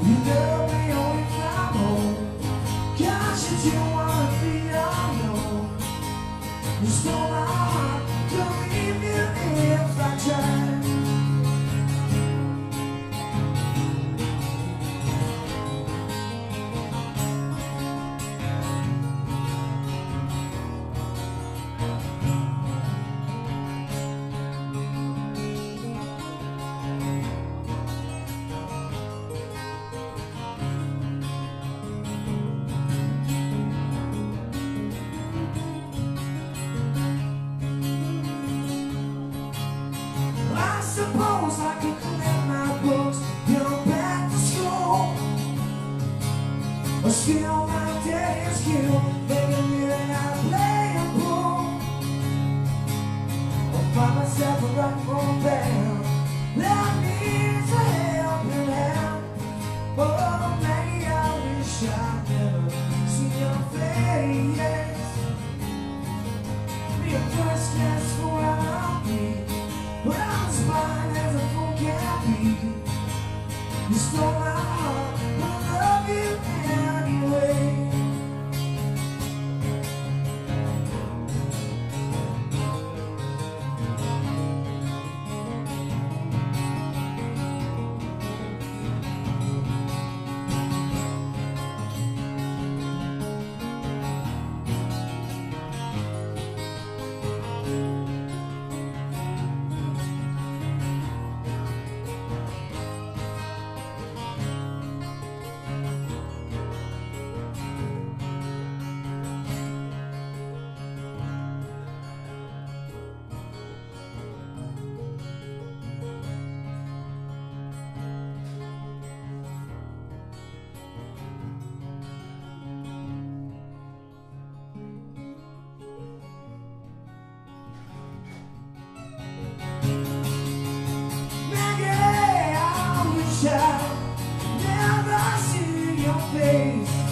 You love me only if I'm home. Gosh, you don't wanna be alone. You stole my heart, don't leave you if I try. I suppose I could collect my books, go back to school, or steal my daddy's skill, maybe learn how to play a pool, or find myself a rock and band that needs a helping hand. Oh, Maggie, I wish I'd never seen your face. Be a first class for where I'll be, but I'm as blind as a fool can be. You stole my heart, but I love you anyway. Maggie, I wish I'd never seen your face.